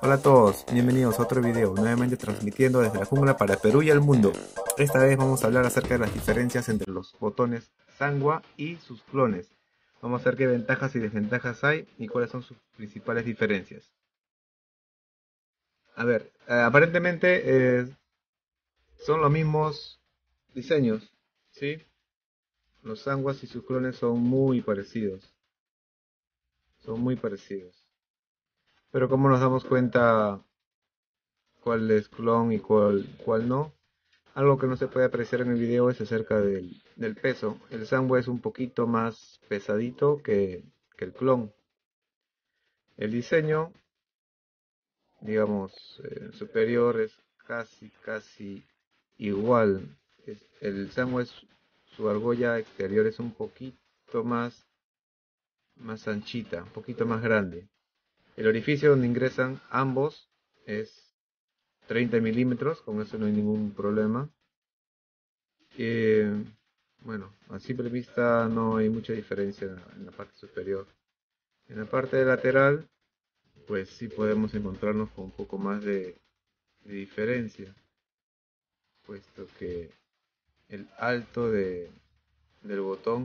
Hola a todos, bienvenidos a otro video, nuevamente transmitiendo desde la jungla para Perú y el mundo. Esta vez vamos a hablar acerca de las diferencias entre los botones Sanwa y sus clones. Vamos a ver qué ventajas y desventajas hay y cuáles son sus principales diferencias. A ver, aparentemente son los mismos diseños, ¿sí? Los Sanwas y sus clones son muy parecidos, Pero ¿cómo nos damos cuenta cuál es clon y cuál no? Algo que no se puede apreciar en el video es acerca del peso. El Sanwa es un poquito más pesadito que el clon. El diseño, digamos, superior es casi igual. El Sanwa es, su argolla exterior es un poquito más anchita, un poquito más grande. El orificio donde ingresan ambos es 30 milímetros, con eso no hay ningún problema. Eh, bueno, a simple vista no hay mucha diferencia en la parte superior. En la parte lateral, pues sí podemos encontrarnos con un poco más de diferencia, puesto que el alto del botón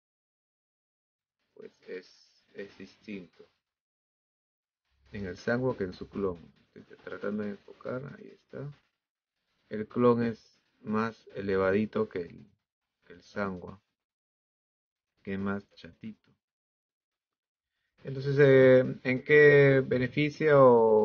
pues es distinto en el Sanwa que en su clon. Estoy tratando de enfocar, ahí está. El clon es más elevadito que el Sanwa, que es más chatito. Entonces, ¿en qué beneficia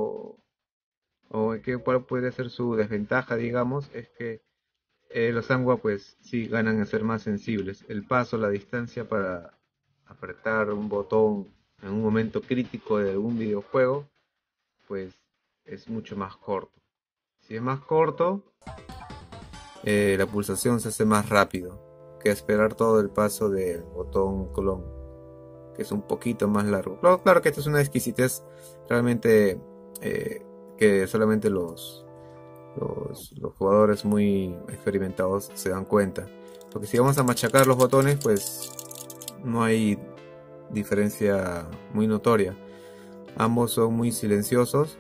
o en qué, cuál puede ser su desventaja, digamos? Es que los Angua pues sí ganan a ser más sensibles. El paso, la distancia para apretar un botón en un momento crítico de algún videojuego, pues es mucho más corto. Si es más corto, la pulsación se hace más rápido que esperar todo el paso del botón clon, que es un poquito más largo. Claro que esto es una exquisitez realmente que solamente los jugadores muy experimentados se dan cuenta. Porque si vamos a machacar los botones, pues no hay diferencia muy notoria. Ambos son muy silenciosos.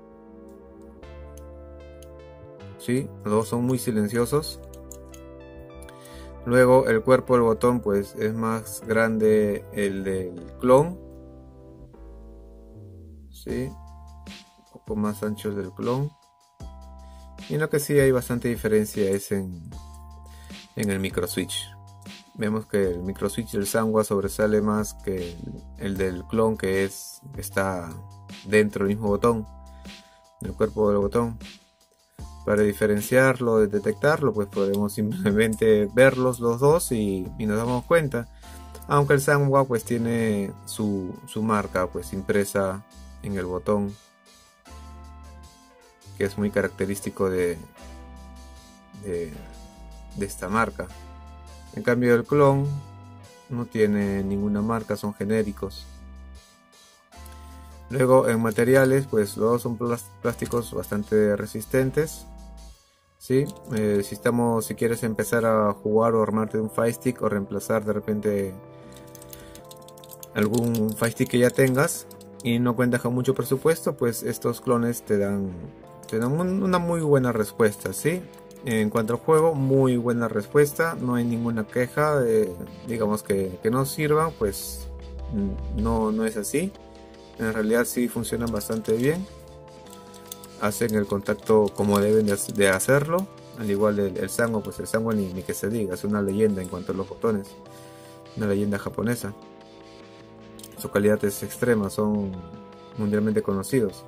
¿Sí? Los dos son muy silenciosos. Luego el cuerpo del botón pues es más grande el del clon. ¿Sí? Un poco más ancho del clon. Y en lo que sí hay bastante diferencia es en el micro switch. Vemos que el micro switch del Sanwa sobresale más que el del clon, que está dentro del mismo botón, del cuerpo del botón. Para diferenciarlo, detectarlo, pues podemos simplemente verlos los dos y nos damos cuenta. Aunque el Sanwa pues tiene su marca pues impresa en el botón, que es muy característico de esta marca. En cambio el clon no tiene ninguna marca, son genéricos. Luego en materiales, pues los dos son plásticos bastante resistentes. ¿Sí? Si quieres empezar a jugar o armarte un Fire Stick o reemplazar de repente algún Fire Stick que ya tengas y no cuentas con mucho presupuesto, pues estos clones te dan una muy buena respuesta, ¿sí? En cuanto al juego, muy buena respuesta, no hay ninguna queja, digamos que no sirvan, pues no es así. En realidad sí funcionan bastante bien, hacen el contacto como deben de hacerlo, al igual del Sanwa, pues el Sanwa ni que se diga, es una leyenda en cuanto a los botones, una leyenda japonesa. Su calidad es extrema, son mundialmente conocidos.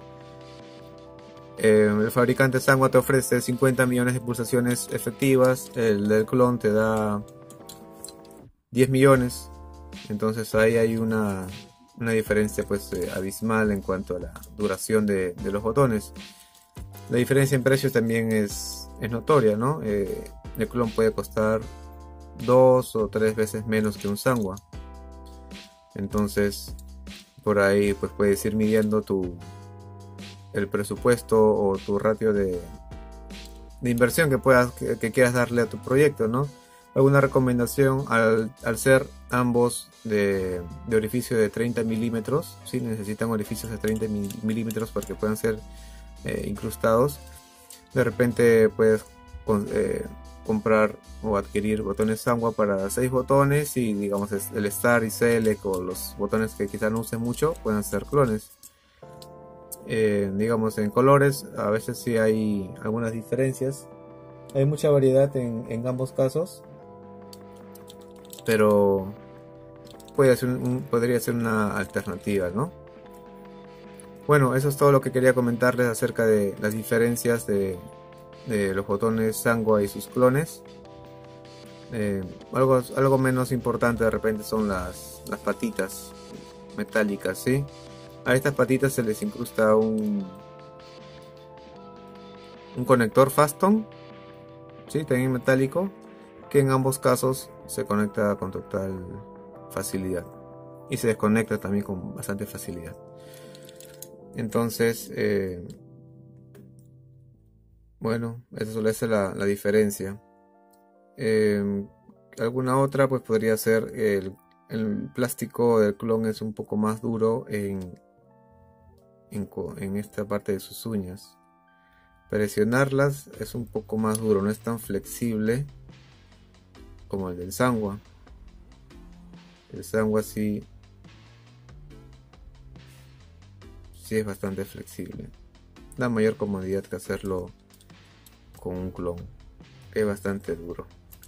El fabricante Sanwa te ofrece 50 millones de pulsaciones efectivas, el del clon te da 10 millones, entonces ahí hay una diferencia pues abismal en cuanto a la duración de los botones. La diferencia en precios también es notoria, ¿no? El clon puede costar 2 o 3 veces menos que un Sanwa. Entonces, por ahí pues puedes ir midiendo el presupuesto o tu ratio de inversión que quieras darle a tu proyecto, ¿no? alguna recomendación al ser ambos de orificio de 30 milímetros. ¿Sí? Necesitan orificios de 30 milímetros para que puedan ser incrustados. De repente puedes comprar o adquirir botones Sanwa para 6 botones, y digamos el Start y Select o los botones que quizás no usen mucho pueden ser clones. Digamos en colores a veces sí hay algunas diferencias, hay mucha variedad en ambos casos, pero podría ser una alternativa, ¿no? Bueno, eso es todo lo que quería comentarles acerca de las diferencias de los botones Sanwa y sus clones. Algo menos importante de repente son las patitas metálicas, ¿sí? A estas patitas se les incrusta un conector Faston, ¿sí? También metálico, que en ambos casos se conecta con total facilidad y se desconecta también con bastante facilidad. Entonces, bueno, eso suele ser la diferencia. Alguna otra pues podría ser el plástico del clon es un poco más duro en esta parte de sus uñas. Presionarlas es un poco más duro, no es tan flexible como el del Sanwa. El Sanwa sí es bastante flexible, da mayor comodidad que hacerlo con un clon, es bastante duro.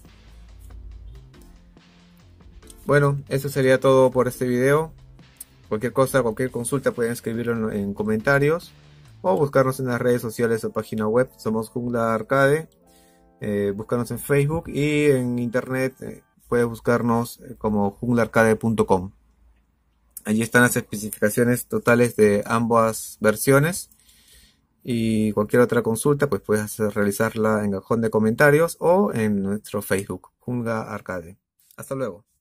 Bueno, eso sería todo por este video. Cualquier cosa, cualquier consulta pueden escribirlo en comentarios o buscarnos en las redes sociales o página web. Somos Jungla Arcade. Búscanos en Facebook y en internet puedes buscarnos como junglaarcade.com. Allí están las especificaciones totales de ambas versiones, y cualquier otra consulta pues puedes realizarla en el cajón de comentarios o en nuestro Facebook Jungla Arcade. Hasta luego.